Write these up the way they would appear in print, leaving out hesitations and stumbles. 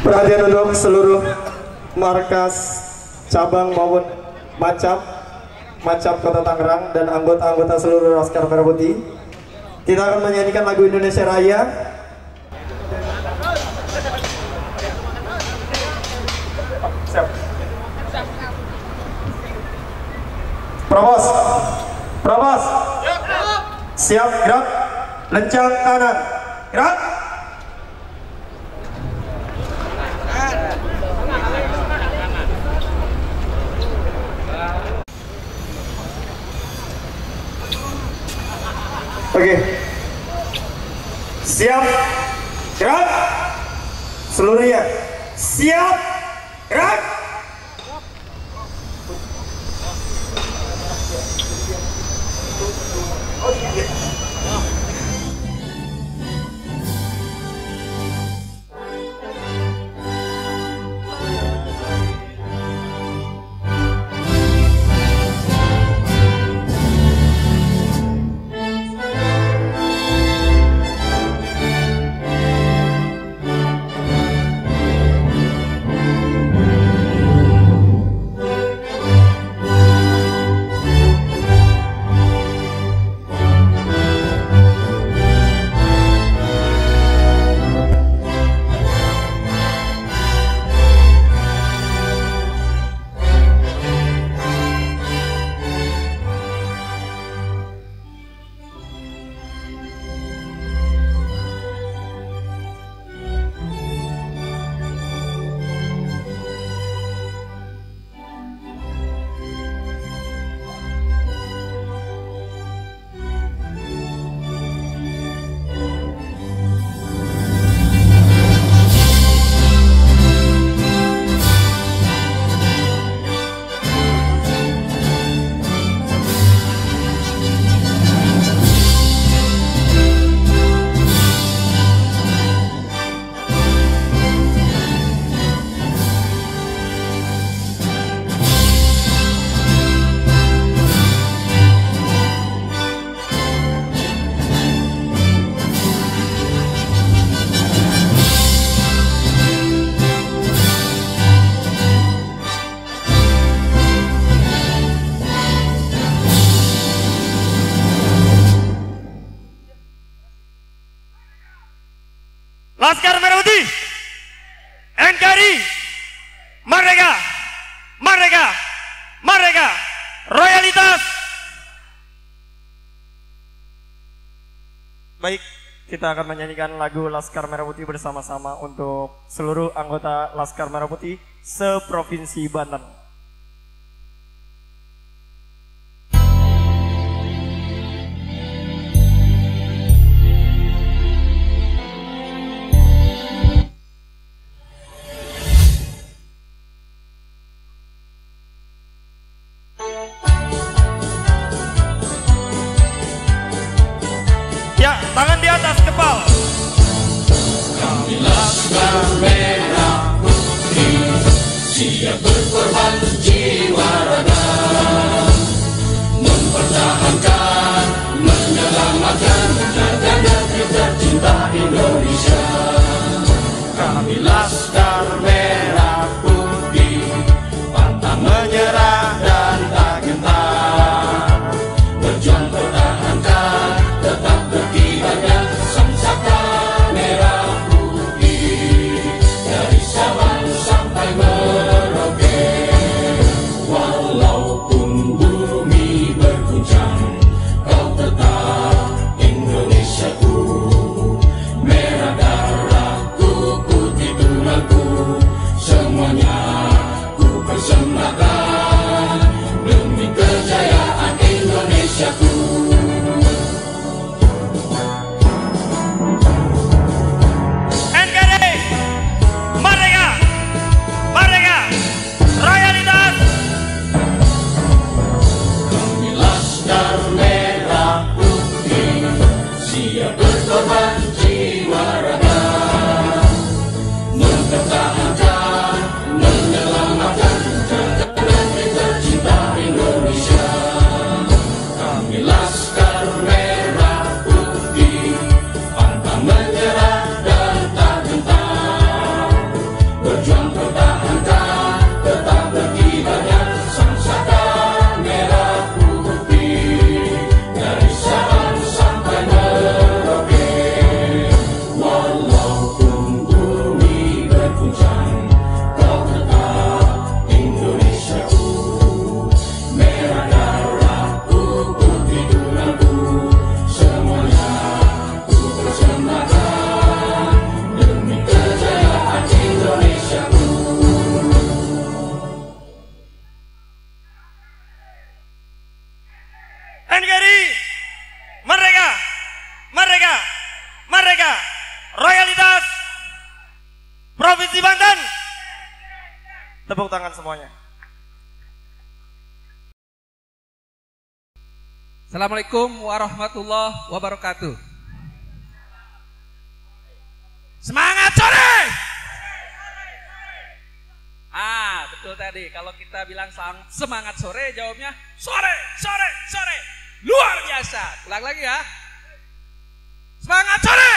Perhatian untuk seluruh markas cabang maupun macap Kota Tangerang dan anggota-anggota seluruh Laskar Merah Putih. Kita akan menyanyikan lagu Indonesia Raya. Siap. Probos. Siap, gerak. Lencang kanan. Gerak. Oke. Siap. Gerak. Seluruhnya. Siap. Gerak. Laskar Merah Putih, NKRI, Merdeka, Merdeka, Merdeka, Royalitas. Baik, kita akan menyanyikan lagu Laskar Merah Putih bersama-sama untuk seluruh anggota Laskar Merah Putih seprovinsi Banten. Tangan di atas kepala. Kami Laskar Merah Putih siap berkorban jiwa raga, mempertahankan, menyelamatkan harga negeri tercinta Indonesia. Kami Laskar Merah Putih pantang menyerah dan tak gentar, berjuang pertahankan tetap berkibarnya sang saka merah putih dari Sabang sampai Merauke. Tepuk tangan semuanya. Assalamualaikum warahmatullahi wabarakatuh. Semangat sore! Betul tadi. Kalau kita bilang semangat sore, jawabnya sore, sore, sore. Luar biasa. Ulang lagi ya. Semangat sore!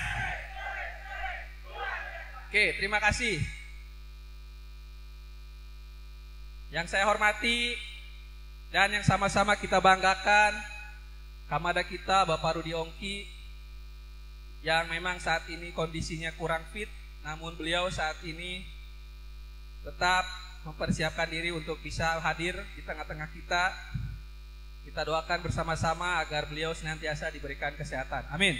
Oke, terima kasih. Yang saya hormati dan yang sama-sama kita banggakan, Kamada kita Bapak Rudi Ongki, yang memang saat ini kondisinya kurang fit, namun beliau saat ini tetap mempersiapkan diri untuk bisa hadir di tengah-tengah kita. Kita doakan bersama-sama agar beliau senantiasa diberikan kesehatan. Amin.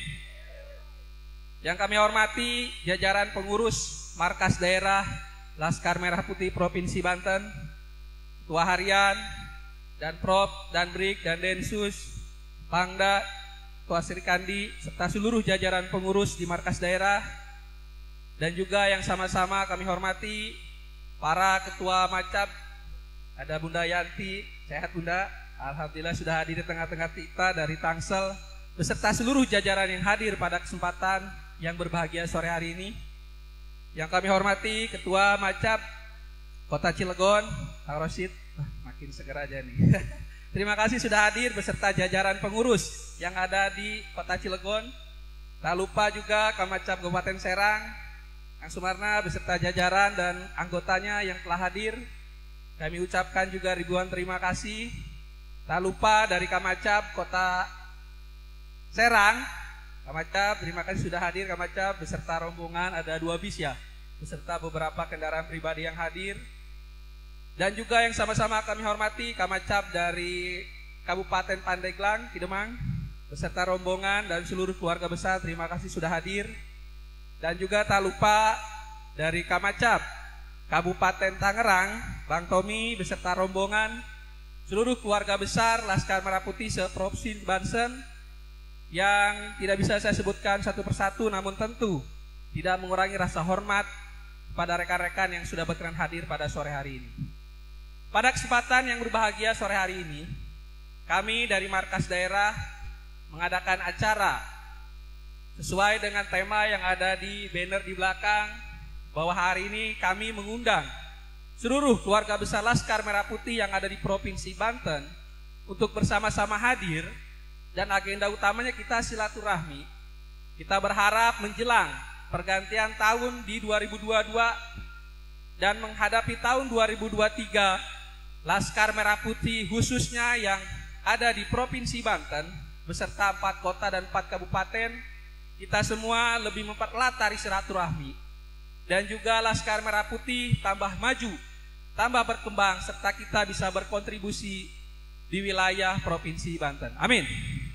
Yang kami hormati jajaran pengurus Markas Daerah Laskar Merah Putih Provinsi Banten, Ketua Harian, dan Prop, dan Brik, dan Densus, Pangda, Ketua Serikandi, serta seluruh jajaran pengurus di markas daerah, dan juga yang sama-sama kami hormati para ketua Macap. Ada Bunda Yanti, sehat Bunda? Alhamdulillah sudah hadir di tengah-tengah kita dari Tangsel, beserta seluruh jajaran yang hadir pada kesempatan yang berbahagia sore hari ini. Yang kami hormati Ketua Macap Kota Cilegon, Kang Rosid, makin seger aja nih. Terima kasih sudah hadir beserta jajaran pengurus yang ada di Kota Cilegon. Tak lupa juga Kamacap Kabupaten Serang, Kang Sumarna beserta jajaran dan anggotanya yang telah hadir. Kami ucapkan juga ribuan terima kasih. Tak lupa dari Kamacap Kota Serang, Kamacap terima kasih sudah hadir. Kamacap beserta rombongan, ada 2 bis ya, beserta beberapa kendaraan pribadi yang hadir. Dan juga yang sama-sama kami hormati Kamacap dari Kabupaten Pandeglang, Kidemang, beserta rombongan dan seluruh keluarga besar, terima kasih sudah hadir. Dan juga tak lupa dari Kamacap Kabupaten Tangerang, Bang Tommy beserta rombongan, seluruh keluarga besar Laskar Merah Putih se-Provinsi Banten, yang tidak bisa saya sebutkan satu persatu, namun tentu tidak mengurangi rasa hormat pada rekan-rekan yang sudah berkenan hadir pada sore hari ini. Pada kesempatan yang berbahagia sore hari ini, kami dari markas daerah mengadakan acara sesuai dengan tema yang ada di banner di belakang, bahwa hari ini kami mengundang seluruh keluarga besar Laskar Merah Putih yang ada di Provinsi Banten untuk bersama-sama hadir, dan agenda utamanya kita silaturahmi. Kita berharap menjelang pergantian tahun di 2022 dan menghadapi tahun 2023, Laskar Merah Putih khususnya yang ada di Provinsi Banten beserta 4 kota dan 4 kabupaten, kita semua lebih memperkuat tari silaturahmi, dan juga Laskar Merah Putih tambah maju, tambah berkembang, serta kita bisa berkontribusi di wilayah Provinsi Banten. Amin.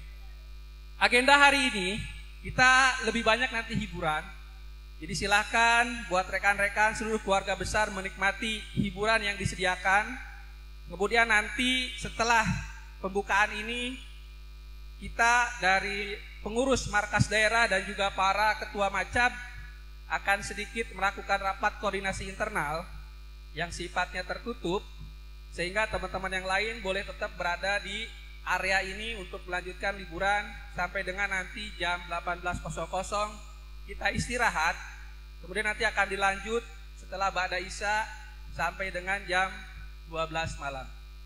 Agenda hari ini kita lebih banyak nanti hiburan. Jadi silahkan buat rekan-rekan seluruh keluarga besar menikmati hiburan yang disediakan. Kemudian nanti setelah pembukaan ini, kita dari pengurus markas daerah dan juga para ketua Macap akan sedikit melakukan rapat koordinasi internal yang sifatnya tertutup, sehingga teman-teman yang lain boleh tetap berada di area ini untuk melanjutkan liburan sampai dengan nanti jam 18.00 kita istirahat. Kemudian nanti akan dilanjut setelah Ba'da Isya sampai dengan jam 12 malam.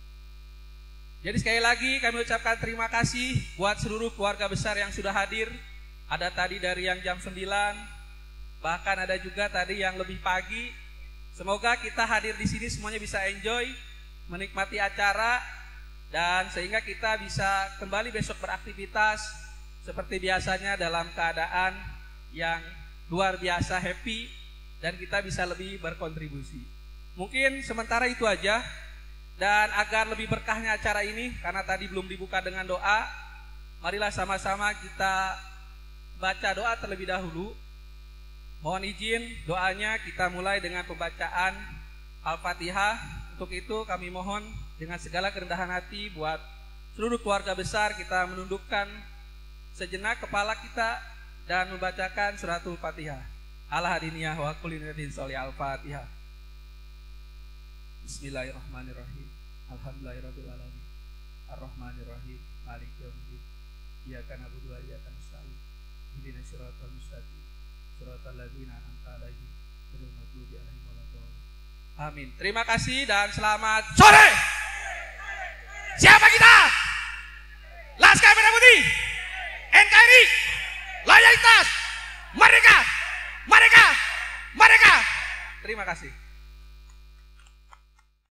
Jadi sekali lagi kami ucapkan terima kasih buat seluruh keluarga besar yang sudah hadir. Ada tadi dari yang jam 9, bahkan ada juga tadi yang lebih pagi. Semoga kita hadir di sini semuanya bisa enjoy, menikmati acara, dan sehingga kita bisa kembali besok beraktivitas seperti biasanya dalam keadaan yang luar biasa happy, dan kita bisa lebih berkontribusi. Mungkin sementara itu aja, dan agar lebih berkahnya acara ini, karena tadi belum dibuka dengan doa, marilah sama-sama kita baca doa terlebih dahulu. Mohon izin doanya kita mulai dengan pembacaan Al-Fatihah. Untuk itu kami mohon dengan segala kerendahan hati buat seluruh keluarga besar kita menundukkan sejenak kepala kita dan membacakan suratul Fatihah. Al-Hadiniyah wa kulinadin sholli Al-Fatihah. Bismillahirrahmanirrahim. Alhamdulillahirabbil alamin. Arrahmanirrahim. Maliki yaumiddin. Iyyaka na'budu wa iyyaka nasta'in. Ihdinas siratal mustaqim. Siratal ladzina an'amta 'alaihim ghairil maghdubi 'alaihim waladdallin. Amin. Terima kasih dan selamat sore. Siapa kita? Laskar Merah Putih. NKRI. Loyalitas. Merdeka. Merdeka. Merdeka. Terima kasih.